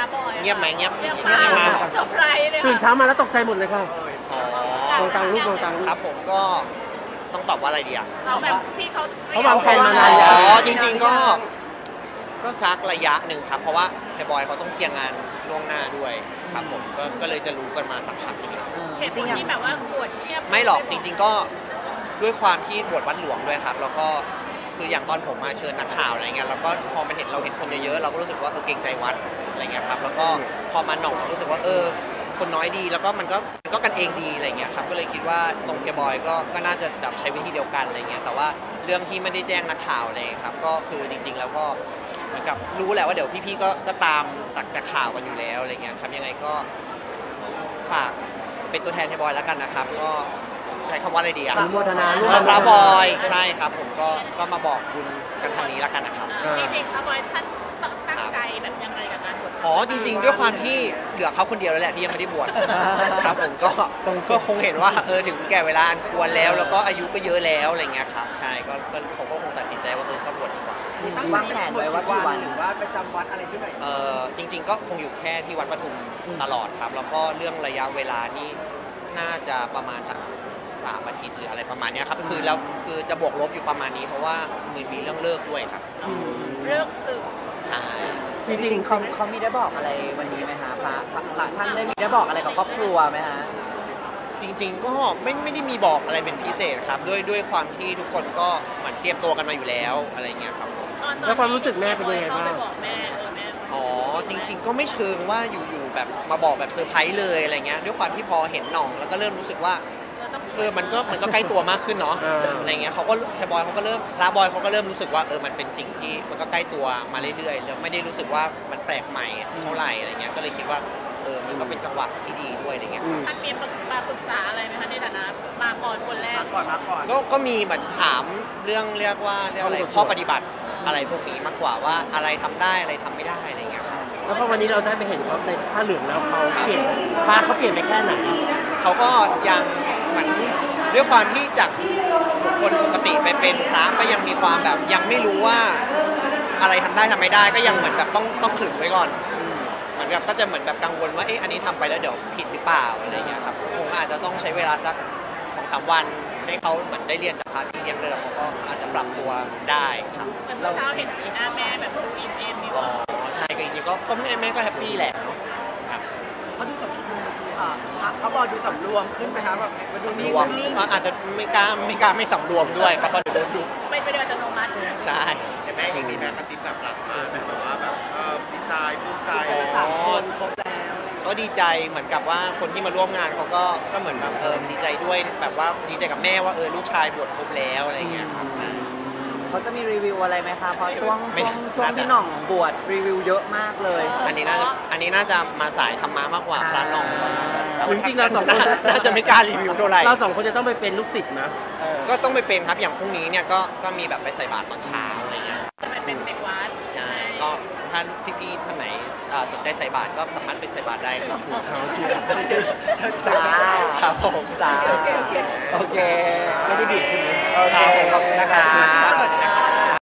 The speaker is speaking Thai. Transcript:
บอยเงียบไหมเงียบมากเซอร์ไพรส์เลยตื่นเช้ามาแล้วตกใจหมดเลยค่ะอ๋อมองตามลูกมองตามลูกครับผมก็ต้องตอบว่าอะไรดีอ่ะเราแบบพี่เขาวางแผนมานานแล้วอ๋อจริงๆก็ซักระยะหนึ่งครับเพราะว่าไอ้บอยเขาต้องเคลียร์งานล่วงหน้าด้วยครับผมก็เลยจะรู้กันมาสักพักนึงแล้วเหตุผลที่แบบว่าบวชเงียบไม่หรอกจริงๆก็ด้วยความที่บวชวัดหลวงด้วยครับแล้วก็คืออย่างตอนผมมาเชิญนักข่าวอะไรเงี้ยแล้วก็พอมันเราเห็นคนเยอะๆเราก็รู้สึกว่าเกรงใจวัดอะไรเงี้ยครับแล้วก็พอมาหน่องเรารู้สึกว่าคนน้อยดีแล้วก็มันก็กันเองดีอะไรเงี้ยครับก็เลยคิดว่าตรงเฮียบอยก็น่าจะแบบใช้วิธีเดียวกันอะไรเงี้ยแต่ว่าเรื่องที่ไม่ได้แจ้งนักข่าวอะไรครับก็คือจริงๆแล้วก็เหมือนกับรู้แหละว่าเดี๋ยวพี่ๆก็ตามจากข่าวกันอยู่แล้วอะไรเงี้ยครับยังไงก็ฝากเป็นตัวแทนเฮียบอยแล้วกันนะครับก็ใช้คำว่าอะไรดีอะอนุโมทนาร่วมพระบอยใช่ครับผมก็มาบอกบุญกันทางนี้แล้วกันนะครับจริงๆพระบอยท่านตั้งใจแบบยังไงกับการบวชอ๋อจริงๆด้วยความที่เหลือเขาคนเดียวแล้วแหละที่ยังไม่ได้บวชครับผมก็คงเห็นว่าถึงแก่เวลาอันควรแล้วก็อายุก็เยอะแล้วอะไรเงี้ยครับใช่ก็เขาก็คงตัดสินใจว่าก็บวชดีกว่าตั้งวางแผนไว้ว่ากี่วันหรือว่าประจำวัดอะไรที่ไหนจริงๆก็คงอยู่แค่ที่วัดปทุมตลอดครับแล้วก็เรื่องระยะเวลานี่น่าจะประมาณสัก3 อาทิตย์หรืออะไรประมาณนี้ครับคือจะบวกลบอยู่ประมาณนี้เพราะว่ามีเรื่องเลิกด้วยครับเลิกสึกใช่จริงๆเขามีได้บอกอะไรวันนี้ไหมฮะพระท่านได้บอกอะไรกับครอบครัวไหมฮะจริงๆก็ไม่ได้มีบอกอะไรเป็นพิเศษครับด้วยความที่ทุกคนก็เหมือนเตรียมตัวกันมาอยู่แล้วอะไรเงี้ยครับแล้วความรู้สึกแม่เป็นยังไงบ้างอ๋อจริงๆก็ไม่เชิงว่าอยู่ๆแบบมาบอกแบบเซอร์ไพรส์เลยอะไรเงี้ยด้วยความที่พอเห็นหน่องแล้วก็เริ่มรู้สึกว่ามันก็ใกล้ตัวมากขึ้นเนาะอะไรเงี้ยเขาก็แคบอยเขาก็เริ่มลาบอยเขาก็เริ่มรู้สึกว่ามันเป็นสิ่งที่มันก็ใกล้ตัวมาเรื่อยๆแล้วไม่ได้รู้สึกว่ามันแปลกใหม่เท่าไหร่อะไรเงี้ยก็เลยคิดว่ามันก็เป็นจังหวะที่ดีด้วยอะไรเงี้ยท่านมีมาปรึกษาอะไรไหมคะในฐานะมาก่อนคนแรกมาก่อนก็มีเหมือนถามเรื่องเรียกอะไรข้อปฏิบัติอะไรพวกนี้มากกว่าว่าอะไรทำได้อะไรทำไม่ได้อะไรเงี้ยครับแล้วพอวันนี้เราได้ไปเห็นเขาในผ้าเหลืองแล้วเขาเปลี่ยนเขาเปลี่ยนไปแค่ไหนเขาก็ยังเหมือนด้วยความที่จากบุคคลปกติไปเป็นพระก็ยังมีความแบบยังไม่รู้ว่าอะไรทำได้ทำไม่ได้ก็ยังเหมือนแบบต้องขึงไว้ก่อนเหมือนแบบก็จะเหมือนแบบกังวลว่าอันนี้ทำไปแล้วเดี๋ยวผิดหรือเปล่าอะไรเงี้ยครับคงอาจจะต้องใช้เวลาสัก2-3 วันให้เขาเหมือนได้เรียนจากพระที่เลี้ยงเลยเขาก็อาจจะปรับตัวได้ครับเหมือนเมื่อเช้าเห็นสีหน้าแม่แบบดูอิ่มเอมมีความสุขใช่ก็จริงๆก็แม่ก็แฮปปี้แหละเนาะครับเขาดูสำรวมพระบอยดูสำรวมขึ้นไหมครับแบบสำรวมอาจจะไม่กล้าไม่สำรวมด้วยครับเพราะเดี๋ยวดูไม่เป็นอัตโนมัติใช่แต่แม่เองมีแม่กระซิบแบบหลังมาแบบว่าแบบดีใจปลื้มใจ 3 คนครบแล้วก็ดีใจเหมือนกับว่าคนที่มาร่วมงานเขาก็เหมือนแบบดีใจด้วยแบบว่าดีใจกับแม่ว่าลูกชายบวชครบแล้วอะไรเงี้ยครับเขาจะมีรีวิวอะไรไหมคะเพราะช่วงที่หน่องบวชรีวิวเยอะมากเลยอันนี้น่าจะมาสายธรรมะมากกว่าพระหน่องตอนนั้นจริงๆเรา2 คนน่าจะไม่กล้ารีวิวเท่าไหร่เรา2 คนจะต้องไปเป็นลูกศิษย์นะก็ต้องไปเป็นครับอย่างพรุ่งนี้เนี่ยก็มีแบบไปใส่บาตรตอนเช้าอะไรเงี้ยจะไปเป็นเด็กวัดใช่ก็ท่านพี่ท่านไหนสนใจใส่บาตรก็สามารถไปใส่บาตรได้ครับครับผมโอเคไม่ได้บิดใช่ไหมโอเคขอบคุณนะครับ